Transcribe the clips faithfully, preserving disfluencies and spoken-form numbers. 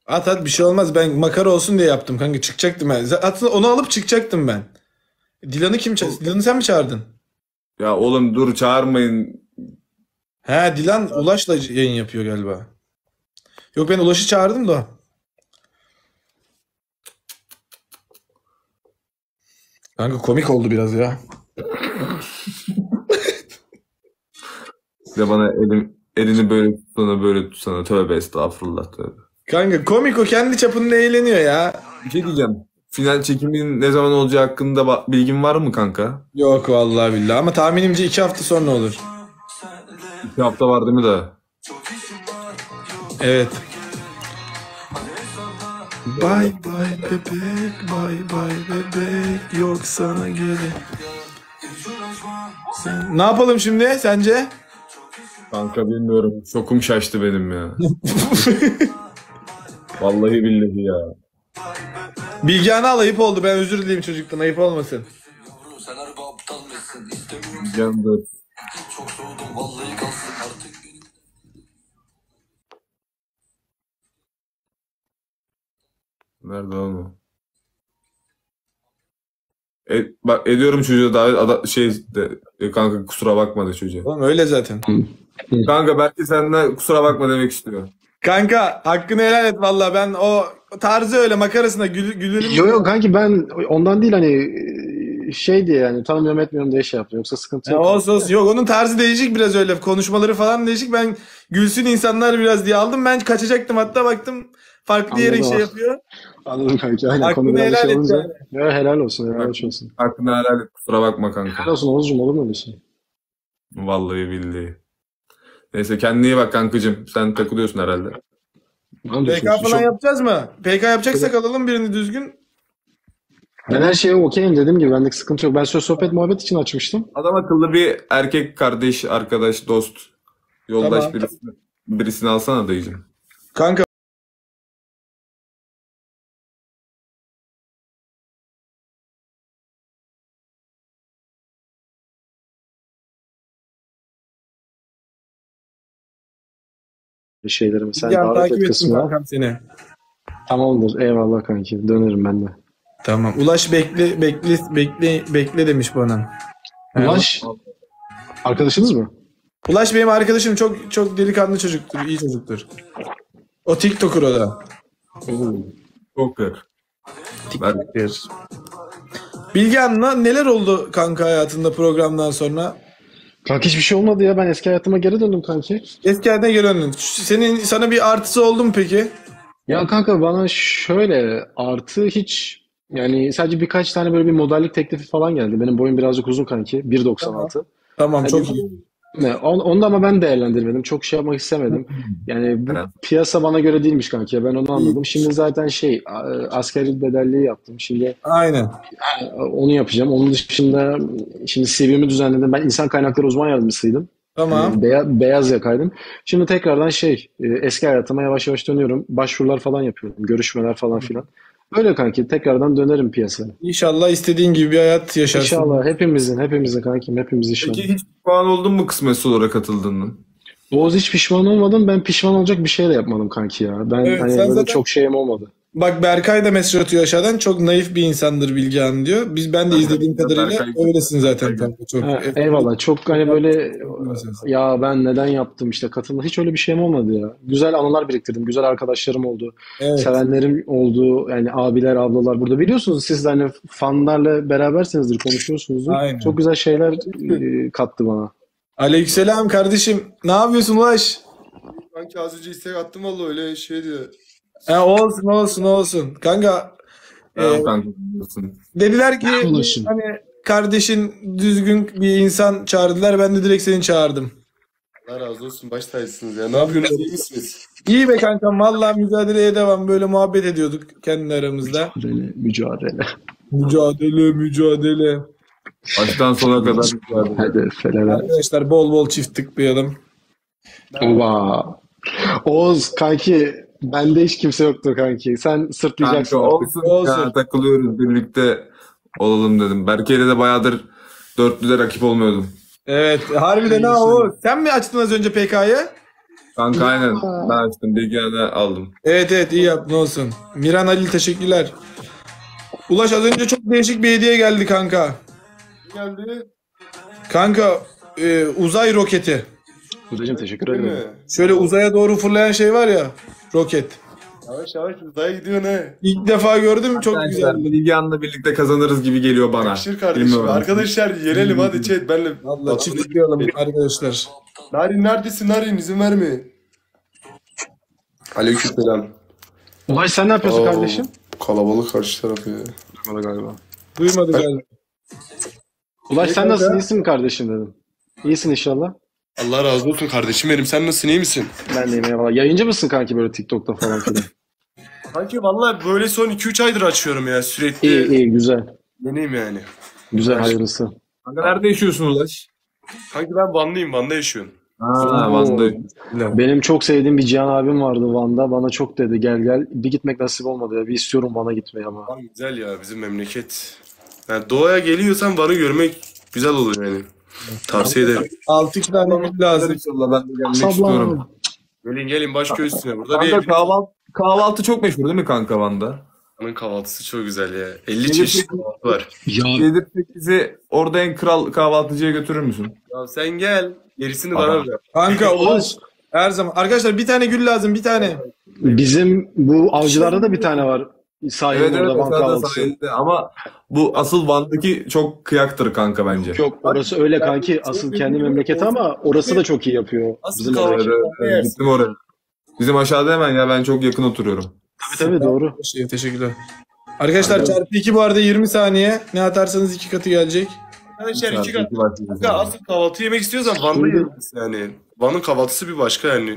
At at, bir şey olmaz. Ben makara olsun diye yaptım kanka. Çıkacaktım ben. Aslında onu alıp çıkacaktım ben. Dilan'ı kim çağırdı? Dilan'ı sen mi çağırdın? Ya oğlum dur, çağırmayın. He, Dilan Ulaş'la yayın yapıyor galiba. Yok, ben Ulaş'ı çağırdım da. Kanka komik oldu biraz ya. Bir de bana elim, elini böyle tutsana, böyle tutsana. Tövbe estağfurullah, tövbe. Kanka komik, o kendi çapında eğleniyor ya. Bir şey diyeceğim. Final çekiminin ne zaman olacağı hakkında ba- bilgin var mı kanka? Yok vallahi billahi, ama tahminimce iki hafta sonra olur. İki hafta var değil mi daha? Evet. Bay bay bebek, bay bay bebek, yok sana göre. Sen... Ne yapalım şimdi sence? Kanka bilmiyorum. Şokum şaştı benim ya. Vallahi billahi ya. Bilgehan'ı al, ayıp oldu. Ben özür dileyim çocuktan, ayıp olmasın. Candır. Nerede oğlum? E, bak ediyorum çocuğa davet, ada- şey de, e, kanka kusura bakma de çocuğa. Oğlum öyle zaten. Kanka belki senden kusura bakma demek istiyor. Kanka hakkını helal et vallahi, ben o tarzı öyle makarasına gül, gülerim. Yok yok kanki, ben ondan değil hani şey diye, yani tanımıyorum etmiyorum diye şey yaptım. Yoksa sıkıntı Ya yok. olsun olsun. Yok, onun tarzı değişik biraz, öyle konuşmaları falan değişik. Ben gülsün insanlar biraz diye aldım. Ben kaçacaktım, hatta baktım farklı yere Anladım şey abi. yapıyor. Anladım kanki. Aynen, Hakkını konu biraz helal şey et olunca. yani. Ya helal olsun, helal olsun. Hakkını helal et, kusura bakma kanka. Helal olsun Oğuzcum, olur mu öyle şey? Vallahi billahi. Neyse kendine iyi bak kankacığım. Sen takılıyorsun herhalde. Ben de P K çok- falan çok- yapacağız mı? P K yapacaksak alalım birini düzgün. Ben her şeye okeyim, dediğim gibi bendeki sıkıntı yok. Ben söz sohbet muhabbet için açmıştım. Adam akıllı bir erkek kardeş, arkadaş, dost, yoldaş Tamam. birisini, birisini alsana dayıcım. Kanka Şeylerimi sen yani davet takip et ettim kısmına. kankam seni. Tamamdır. Eyvallah kanki. Dönerim ben de. Tamam. Ulaş bekle bekle bekle bekle demiş bana. He, Ulaş arkadaşınız mı? Ulaş benim arkadaşım, çok çok delikanlı çocuktur, iyi çocuktur. O TikToker o da. Oo. Poker. Ben, TikToker. Bilgehan'la neler oldu kanka hayatında programdan sonra? Kanki hiçbir şey olmadı ya. Ben eski hayatıma geri döndüm kanki. Eski haline geri döndün. Senin sana bir artısı oldu mu peki? Ya kanka bana şöyle artı hiç, yani sadece birkaç tane böyle bir modellik teklifi falan geldi. Benim boyum birazcık uzun kanki. bir doksan altı. Tamam, Yani çok iyi. ne, on, onu da ama ben değerlendirmedim. Çok şey yapmak istemedim. Yani bu Evet. piyasa bana göre değilmiş kanki. Ya ben onu anladım. Şimdi zaten şey a- askerlik bedelliği yaptım. Şimdi Aynen. onu yapacağım. Onun dışında şimdi C V'mi düzenledim. Ben insan kaynakları uzman yardımcısıydım. Tamam. Beya- beyaz yakaydım. Şimdi tekrardan şey e, eski hayatıma yavaş yavaş dönüyorum. Başvurular falan yapıyorum. Görüşmeler falan filan. Öyle kanki, tekrardan dönerim piyasaya. İnşallah istediğin gibi bir hayat yaşarsın. İnşallah hepimizin, hepimizin kankim, hepimiz inşallah. peki hiç puan oldun mu kısmetse olarak katıldığını? Oğuz, hiç pişman olmadım. Ben pişman olacak bir şey de yapmadım kanki ya. Ben Evet, hani sen böyle zaten- çok şeyim olmadı. Bak Berkay da mesaj atıyor aşağıdan. Çok naif bir insandır Bilgehan diyor. Biz ben de izlediğim kadarıyla Berkay- öylesin zaten kanka. Çok. Ha, eyvallah. Çok hani böyle Mesela. ya ben neden yaptım işte katılma. Hiç öyle bir şeyim olmadı ya. Güzel anılar biriktirdim. Güzel arkadaşlarım oldu. Evet. Sevenlerim oldu. Yani abiler, ablalar burada. Biliyorsunuz siz de hani fanlarla berabersinizdir, konuşuyorsunuzdur. Aynen. Çok güzel şeyler e, kattı bana. Aleykümselam kardeşim. Ne yapıyorsun Ulaş? Kanki az önce istek attım valla öyle şey diyor. He, olsun olsun olsun. Kanka Tamam e, kanka. dediler ki Ulaşın. hani kardeşin düzgün bir insan çağırdılar. Ben de direkt seni çağırdım. Allah razı olsun, baş tacısınız ya. Ne yapıyorsunuz, iyi misiniz? İyi be kankam, vallahi mücadeleye devam. Böyle muhabbet ediyorduk kendi aramızda. Mücadele, mücadele. Mücadele mücadele. Baştan sona kadar. Hadi felere. Arkadaşlar bol bol çift tıklayalım. Oba. Oğuz kanki, bende hiç kimse yoktu kanki. Sen sırtlayacaksın Kanka artık. olsun, Olsun. ya, takılıyoruz birlikte olalım dedim. Berke'yle de bayağıdır dörtlüde rakip olmuyordum. Evet, harbiden ha o. Sen mi açtın az önce P K'yı? Kanka aynen. Ben açtım. Bilgilerden aldım. Evet evet iyi yaptın olsun. Miran Halil teşekkürler. Ulaş az önce çok değişik bir hediye geldi kanka. Geldi. Kanka e, uzay roketi. Kudacığım teşekkür Değil ederim. mi? Şöyle uzaya doğru fırlayan şey var ya. Roket. Yavaş yavaş uzaya gidiyor ne? İlk defa gördüm çok Arkadaşlar güzel. Bilgehan'la birlikte kazanırız gibi geliyor bana. Yakışır kardeşim. Bilmiyorum. Arkadaşlar yenelim hadi chat benle. Valla çiftlikleyelim arkadaşlar. Narin neredesin Narin izin verme. Aleykümselam. Ulaş sen ne yapıyorsun Oo, kardeşim? Kalabalık karşı taraf ya. Bana galiba. Duymadı galiba. Ulaş Ne sen kanka? nasılsın? İyisin mi kardeşim dedim. İyisin inşallah. Allah razı olsun kardeşim benim. Sen nasılsın iyi misin? Ben de iyiyim eyvallah. Yayıncı mısın kanki böyle TikTok'ta falan filan? Kanki vallahi böyle son iki üç aydır açıyorum ya sürekli. İyi iyi güzel. Yeniyim yani. Güzel hayırlısı. Kanka nerede yaşıyorsun Ulaş? Kanki ben Vanlıyım. Van'da yaşıyorum. Ha, Van'da. Benim çok sevdiğim bir Cihan abim vardı Van'da. Bana çok dedi gel gel. Bir gitmek nasip olmadı ya. Bir istiyorum Van'a gitmeyi ama. Van güzel ya bizim memleket. Yani doğaya geliyorsan Van'ı görmek güzel olur yani. Tavsiye ederim. altı tane gül lazım. İnşallah ben de gelmek Sablan. istiyorum. Gelin gelin baş göğüs üstüne. Burada bir Kanka evin kahvaltı, kahvaltı çok meşhur değil mi kanka Van'da? kahvaltısı çok güzel ya. elli Gelir çeşit peki- kahvaltı var. Ya Yedirtmek bizi orada en kral kahvaltıcıya götürür müsün? Ya sen gel. Gerisini Tamam. bana bırak. Kanka Ulaş. Her zaman. Arkadaşlar bir tane gül lazım bir tane. bizim bu avcılarda da bir tane var. Sahilin Evet evet orada Van mesela kahvaltısı. sahilde ama bu asıl Van'daki çok kıyaktır kanka bence. Yok orası öyle kanki. Asıl kendi memleketi ama orası da çok iyi yapıyor. Asıl Bizim kahvaltı- oradaki. Evet, evet, evet, gittim oraya. Bizim aşağıda hemen ya ben çok yakın oturuyorum. Tabii tabii doğru. Teşekkür- Teşekkürler. Arkadaşlar çarpı iki bu arada yirmi saniye. Ne atarsanız iki katı gelecek. Arkadaşlar iki kat. İki başlıyoruz Kanka yani. asıl kahvaltı yemek istiyorsan Van'da Şimdi- yeriz yani. Van'ın kahvaltısı bir başka yani.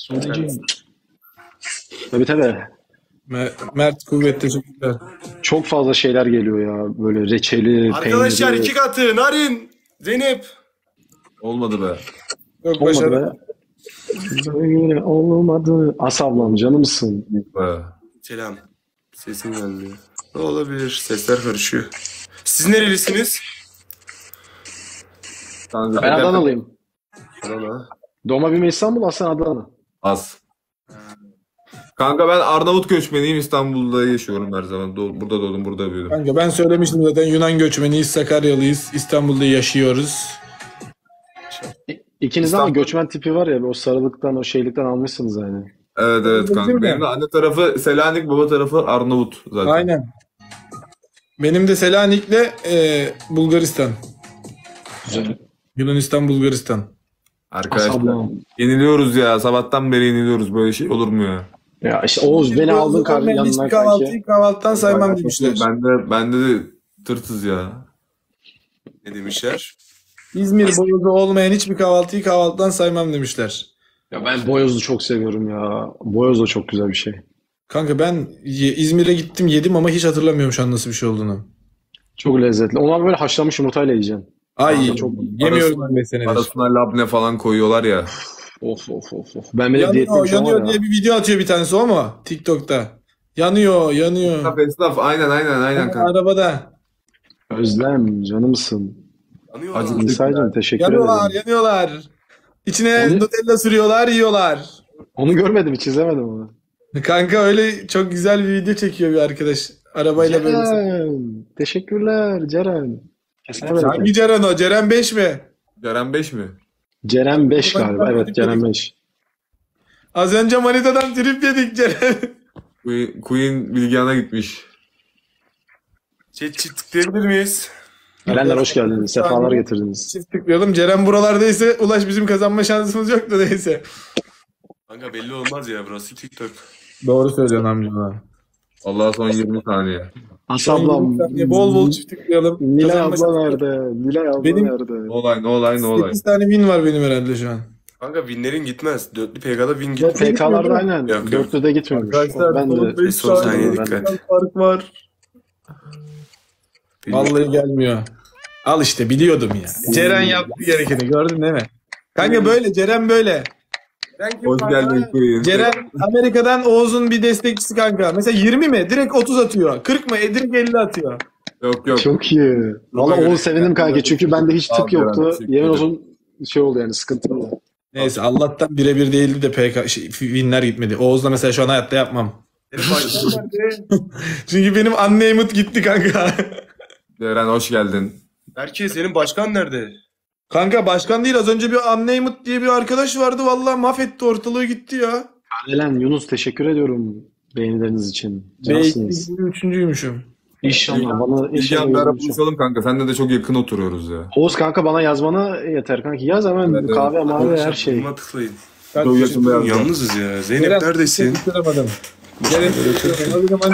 Tabii tabii. Mer- Mert Kuvvet teşekkürler. Çok fazla şeyler geliyor ya. Böyle reçeli, Arkadaşlar peyniri. iki katı. Narin. Zeynep. Olmadı be. Çok Olmadı başarılı. be. Böyle olmadı. Asablam canımsın. be. Selam. Sesim gelmiyor. Ne olabilir? Sesler karışıyor. Siz nerelisiniz? Kanka, Ben Adanalıyım. Adana. Doğma büyüme İstanbul, aslen Adana. Az. Kanka ben Arnavut göçmeniyim, İstanbul'da yaşıyorum her zaman. Do- burada doğdum, burada büyüdüm. Kanka ben söylemiştim zaten Yunan göçmeniyiz, Sakaryalıyız. İstanbul'da yaşıyoruz. İkinizde ama İstanbul- göçmen tipi var ya, o sarılıktan, o şeylikten almışsınız yani. Evet evet Değil kanka. mi? Benim de anne tarafı Selanik, baba tarafı Arnavut zaten. Aynen. Benim de Selanik'le e, Bulgaristan. Güzel. Yunanistan, Bulgaristan. Arkadaşlar Asablam. yeniliyoruz ya. Sabahtan beri yeniliyoruz. Böyle şey olur mu ya? Ya işte Oğuz beni aldın karşı Olmayan yanına hiçbir kanki. kahvaltıyı kahvaltıdan saymam demişler. Bende, bende de tırtız ya. Ne demişler? İzmir boyozu olmayan hiçbir kahvaltıyı kahvaltıdan saymam demişler. Ya ben boyozlu çok seviyorum ya. Boyoz da çok güzel bir şey. Kanka ben ye- İzmir'e gittim yedim ama hiç hatırlamıyorum şu an nasıl bir şey olduğunu. Çok lezzetli. Onu ama böyle haşlanmış yumurtayla yiyeceksin. Ay Kanka çok- yemiyorum ben beş senedir. Arasına labne falan koyuyorlar ya. Of of of of. Ben bile Yanıyor, diyetteyim şu an yanıyor var diye ya. bir video atıyor bir tanesi o mu? TikTok'ta. Yanıyor, yanıyor. Esnaf esnaf aynen aynen aynen kanka. Arabada. Özlem canımsın. Anıyorlar. Acı- İsa'cığım teşekkür Yanıyorlar, ederim. yanıyorlar. İçine Onu- Nutella sürüyorlar, yiyorlar. Onu görmedim, hiç izlemedim onu. Kanka öyle çok güzel bir video çekiyor bir arkadaş. Arabayla böyle. Ceren. Teşekkürler Ceren. Kesene bereket. Hangi Ceren o? Ceren beş mi? Ceren beş mi? Ceren beş galiba. Evet Ceren beş. Az önce Manita'dan trip yedik Ceren. Queen, Queen Bilgehan'a gitmiş. Chat çift tıklayabilir miyiz? Gelenler hoş geldiniz. Sefalar getirdiniz. Çift tıklayalım. Ceren buralardaysa Ulaş bizim kazanma şansımız yok da neyse. Kanka belli olmaz ya burası TikTok. Doğru söylüyorsun amca. Allah son yirmi saniye. Asablam. Bol bol çift tıklayalım. Nilay Kazanma abla şansı- nerede? Nilay abla Benim- nerede? Ne olay ne olay ne olay. sekiz tane win var benim herhalde şu an. Kanka winlerin gitmez. Dörtlü P K'da win Ya gitmez. P K'larda aynen. Yok, yok. Dörtlüde gitmemiş. Arkadaşlar Ben son de beş son saniye saniye dikkat. fark var. Vallahi gelmiyor. Al işte biliyordum ya. Ceren yaptı gerekeni gördün değil mi? Kanka böyle Ceren böyle. Ben kim Hoş kanka? geldin Queen. Ceren Amerika'dan Oğuz'un bir destekçisi kanka. Mesela yirmi mi? Direkt otuz atıyor. kırk mı? E, direkt elli atıyor. Yok yok. çok iyi. Valla göre- Oğuz sevindim kanka çünkü bende hiç tık Abi, yoktu. teşekkür Yemin ederim. olsun şey oldu yani sıkıntılı. Neyse Allah'tan birebir değildi de P K şey, winler gitmedi. Oğuz'la mesela şu an hayatta yapmam. Senin başkan nerede? Çünkü benim unnamed gitti kanka. Eren hoş geldin. Berke senin başkan nerede? Kanka başkan değil, az önce bir unnamed diye bir arkadaş vardı, vallahi mahvetti ortalığı gitti ya. Elen, Yunus teşekkür ediyorum beğenileriniz için. Cansınız. Belki üçüncüymüşüm. İnşallah bana İlgi inşallah bir ara yolunuz çok- buluşalım kanka. Seninle de çok yakın oturuyoruz ya. Oğuz kanka bana yazmana yeter kanki. Yaz hemen Evet, evet. kahve mavi her şey. Buna tıklayın. Çok yakın bir yer. Yalnızız ya. Zeynep neredesin? Bitiremedim. Gerek yok.